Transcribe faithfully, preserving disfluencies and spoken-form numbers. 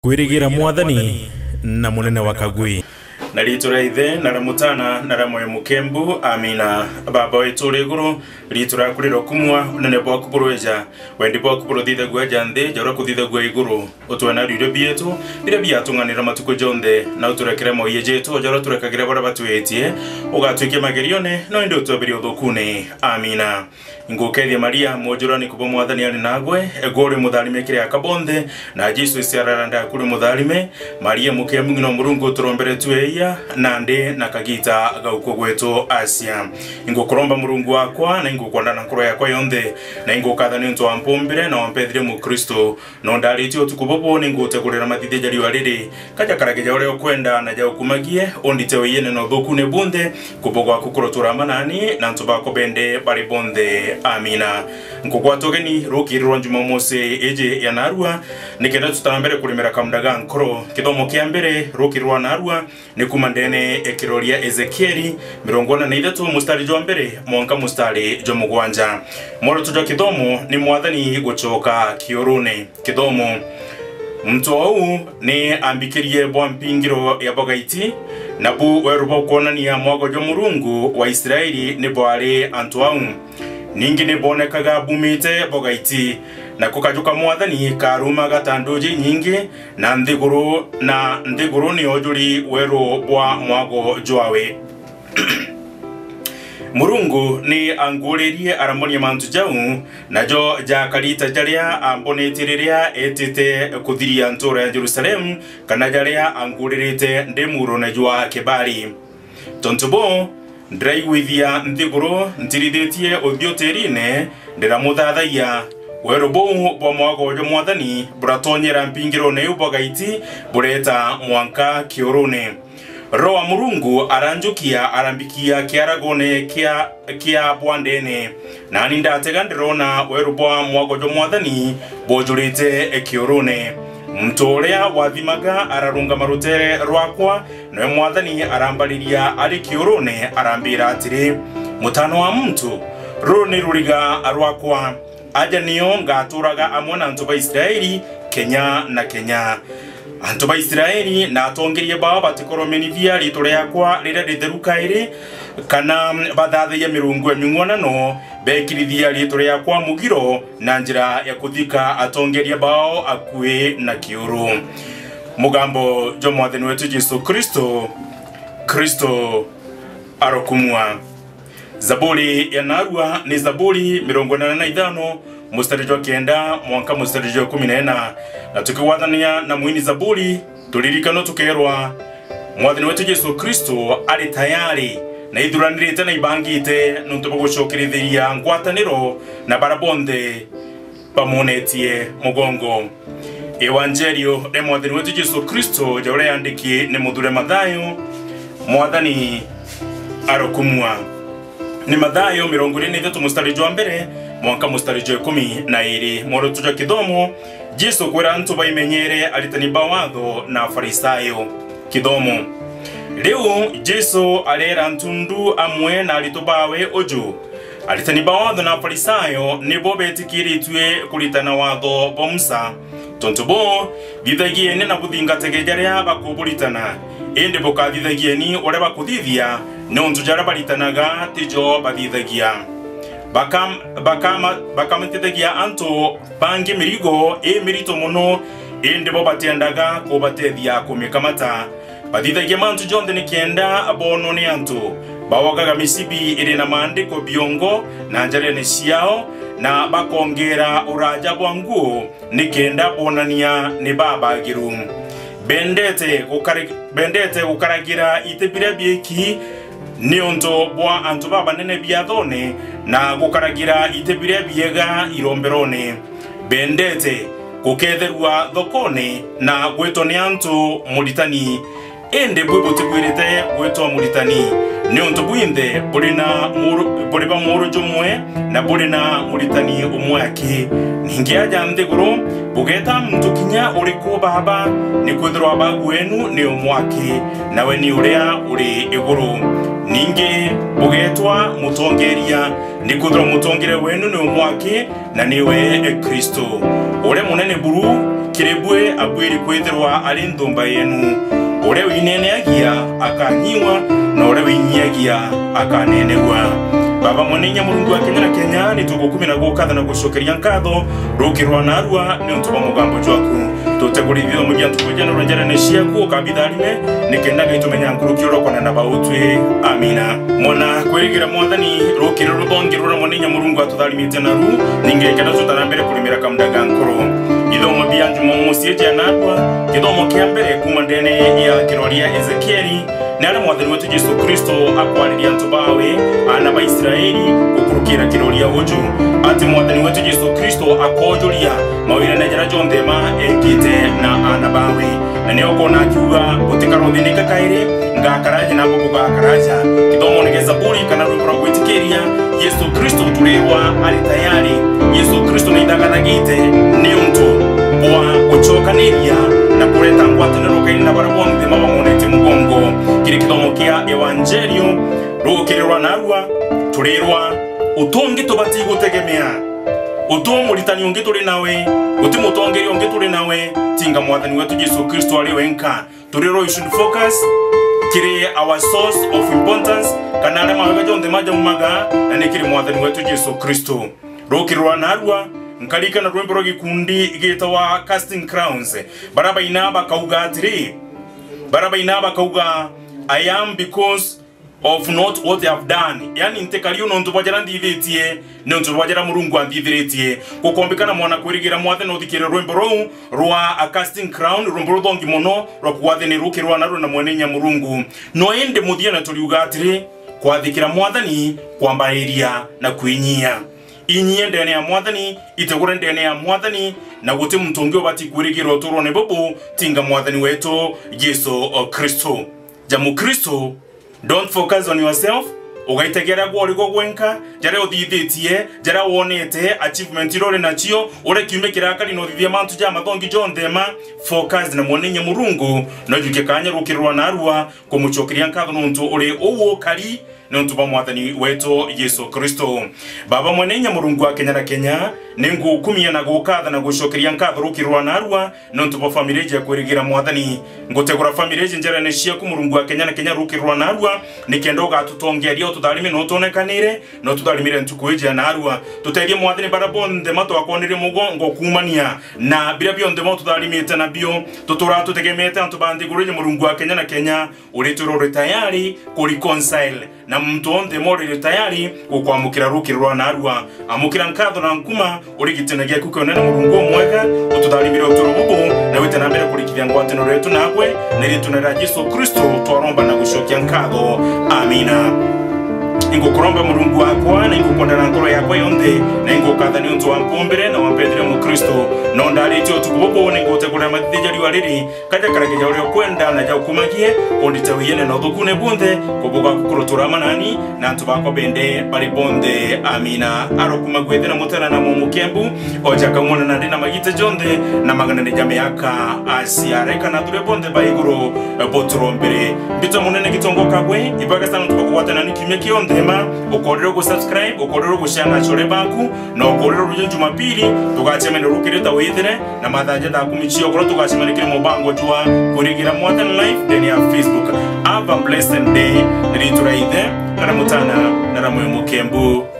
Kwirigira mwathani na munene wa Kagui. Na ritura ithe na ramutana na ramoyo mukembu amina. Baba wetu uri iguru ritura kuriro kumwa nene bwa kuburuja wendi bwa kuburu thithe gwa janthe jora kuthithe gwa iguru utwana riro bietu bira biatunganira matuko jonde na uturekere mo yejetu jora turekagire bara batwetie ugatwike magerione no indi utobiri uthukune amina. Ngukethia Maria mojurani kubo mwathani ari nagwe egore muthalime kire akabonde na Jesu isiararanda kuri muthalime Maria mukembu ngino murungu turombere tueia nande na kagita gauko gwetu Asia. Ngukuromba murungu wakwa na ngukwandana nkoro yakwa yonthe na ngukathani ntu ampombire na wampethire mu Kristo no ndariti otukubobo ni ngutegurira mathithe jari wariri kaja karageja ore okwenda na ja ukumagie ondite weyene no thukune bunde kubogwa kukurotura manani na ntu bako bende bari bonde amina. Nkukwatogeni rukirwa Jumamosi eje ya narua nikenda tutambere kulimera kamdaga nkoro kithomo kia mbere rukirwa narua ni kumandene ekiroria Ezekieli mirongona na ithatu mustari jwa mbere mwanka mustari jwa mugwanja moro tujo kithomo ni mwathani gucoka kiorune kithomo mtu au ni ambikirie bwa mpingiro ya bogaiti na bu werubo kuonania mwago jwa murungu wa Israeli ni bwari antu au ningi ni bonekaga bumite bogaiti na kukajuka mwathani karuma gatandoji nyingi na ndiguru na ndiguru ni ojuri wero bwa mwago jwawe. Murungu ni anguririe aramonia mantu jau na jo jakarita jaria ambonetiriria etite kuthiria ntura ya Jerusalem kana jaria anguririte ndemuro na jwa kebari tontubo ndaigwithia ndiguru ntirithetie uthioterine ndira muthathaiya wero bou bwa mwago jo mwathani buratonyera mpingiro ne ubogaiti bureta mwanka kiorune roa murungu aranjukia arambikia kiaragone kia kia bwandene nani ndatega ndirona wero bwa mwago jo mwathani bojurite kiorune mtorea wathimaga ararunga marutere rwakwa no mwathani arambaliria ari kiorune arambira atiri mutano wa mtu runi ruriga rwakwa aja niyo ngaturaga amona ntu ba Israeli Kenya na Kenya antu ba Israeli na atongerie baba batikoromeni via ritore yakwa rira ritherukaire kana bathathe ya mirungu ya mingwana no bekirithia ritore yakwa mugiro na njira ya kuthika atongerie bao akue na kiuru mugambo jo mwathani wetu Jesu Kristo Kristo arokumwa. Zaburi ya narua ni Zaburi mirongo nane na ithano mustari jwa kenda mwanka mustari jwa kumi na ina na tukiwathania na mwini Zaburi tuliririkano tukerwa mwathani wetu Jesu Kristo ari tayari na ithuranirite na ibangite nuntu gucokirithiria ngwataniro na barabonde pamonetie mugongo. Evangelio ya mwathani wetu Jesu Kristo jaure andiki ni muthure Mathayo mwathani arokumwa ni Mathayo mirongo ine na ithatu mustari jwa mbere mwanka mustari jwa kumi na iri moro tuja kithomo Jesu kwera antu baimenyere aritani bawatho na Farisayo kithomo leo Jesu alera ntundu amwe na alitobawe oju aritani bawatho na Farisayo nibo betikiritwe kuritana watho bomsa tontubo bithagiene na buthingatage jaria bakuburitana ende bokathithegieni ore bakuthithia nontu jara baritanaga tijo bathithagia bakam bakama bakamtithagia anto bangi mirigo e mirito muno ende bo batiendaga kubatethia kumikamata bathithagia mantu jonde ni kenda abono ni anto bawagaga misibi iri na maandiko biongo na njare ciao na bakongera uraja bwangu ni kenda bonania ni baba giru bendete ukari bendete ukaragira itebira bieki nionto bwa antu baba nene biathone na gukaragira itebira biega iromberone bendete kuketherwa thokone na gweto ni antu muritani ende bwibo tigwirite gweto muritani nionto bwinde burina buriba muru jumwe na burina muritani umwaki ningiaja ndiguru bugeta mtu kinya uriko baba ni kwithirwa bagu wenu ni umwaki nawe ni uria uri iguru ningi bugetwa mutongeria ni kwithirwa mutongere wenu ni umwaki na niwe Kristo ure munene buru kirebwe abwiri kwethirwa ari nthumba yenu ure wineneagia akanyiwa na ure winyiagia akanenegwa. Baba mwenenya Murungu wa Kenya na Kenya ni tugukumi na gukatha na gushokeria nkatho rukirwa narua ni untuba mugambo jwaku tutegurithio mugia tukujana ronjerane ciaku kabitharine nikendaga itumenya nkurukio rokona na bautwe. Amina. Mona kwirigira mwathani rukiro ruthongirura mwenenya Murungu atutharimite naru ningekenda tutana mbere kurimira kamdaga nkoro ithomo bia njumo musieje narua kithomo kia mbere kuma ndene ya kiroria Ezekieli nare mwathani wetu Yesu Kristo akwariria ntubawe ana ba Israeli gukurukira kiroria uju ati mwathani wetu Yesu Kristo akojuria mawira na jara jondema ekite na ana bawe na ne okona akiuga gutikarothindika kaire ngakaraje nabo gukakaraja kithomo nige Zaburi kana rwimbo gwitikiria Yesu Kristo turewa ali tayari. Yesu Kristo ni ndagaragite ni untu bwa gucokaniria na kureta ngwataniro kaina barabonde mabamonete mugongo kiri kithomo kia evangelio rukirwa narwa turirwa utongi tubati gutegemea utomuritani ungi turi nawe utimutongeri ungi turi nawe tinga mwathani wetu Yesu Kristo ali wenka turirwa. You should focus kiri our source of importance kanare maga jonde maja mumaga na nikiri mwathani wetu Yesu Kristo rukirwa narwa nkalika na rwembo rogi kundi igetawa Casting Crowns baraba inaba kauga atiri baraba inaba kauga I am because of not what they have done. Yani ntekaliyo no ntubajara ndithitie no ntubajara Murungu andithitie gukombekana mwana kwirigira mwathe no thikire rwembo rou rwa A Casting Crown rwembo ruthongi muno rwa kwathani rukirwa naru na mwenenya Murungu no ende muthia na tuliuga atiri kwathikira mwathani kwambairia na kwinyia inyie ndene ya mwathani itegure ndene ya mwathani na guti mtungi obati kwirigirwa turo ne bobo tinga mwathani wetu Yesu Kristo. Jamu Kristo, don't focus on yourself. Ugaitegera gwori go gwenka jare othithitie jare wonete achievement irore nachio ure kiume kirakari no thithia mantu ja mathongi jonthema focus na mwenenya Murungu no juke kanya rukirwa narua kumuchokiria nkatho nuntu uri uwo kari nuntu ba mwathani wetu Yesu Kristo. Baba mwenenya Murungu wa Kenya na Kenya ningu kumia na gukatha na gushokeria nkatho rukirwa narua nuntu ba family je kwirigira mwathani ngutegura family je njera neshia ku Murungu wa Kenya na Kenya rukirwa narua nikendo gatutongeria tutharime no tonekanire no tutharimire ntukuije narua tuterie mwathani barabonde mato akonire mugongo kumania na bira bionde mo tutharimite na bio tutura tutegemete antu bandi gurije Murungu wa Kenya na Kenya uri turore tayari ku reconcile na mtu onde mori tayari kukwamukira rukirwa narua amukira nkatho na nkuma uri gitenagia kukonena Murungu mwega ututharimire uturububu na witana mbere kurikithia ngwatano retu nakwe na ritunera Yesu Kristo twaromba na gushokia nkatho. Amina. Ingo kuromba Murungu wakwa na ingo kondana nkoro yakwa yonde na ingo kathani untu wa mpombere na wampendere mu Kristo no ndari tyo tukubobo na ingo tegura mathija liwa riri kaja karageja uri kwenda na ja ukumagie ondita wiyene na thukune bunde kubuga kukurutura manani na antu bako bende bari bonde. Amina. Arokuma gwethera mutana na mu mukembu oja kamona na ndina magite jonde na magana ne jame yaka asiareka na ture bonde baiguru botrombere bito munene gitongo kagwe ibaga sana tukakubata na nikimye kionde ma ukorero go subscribe ukorero go share na chore baku na ukorero rujo Jumapili tugachemene rukireta withire na mathaje da kumichio koro tugachemene kire mubango jwa kurigira mwathani live then ya Facebook. Have a blessed day. Nituraithe na mutana na ramwe mukembu.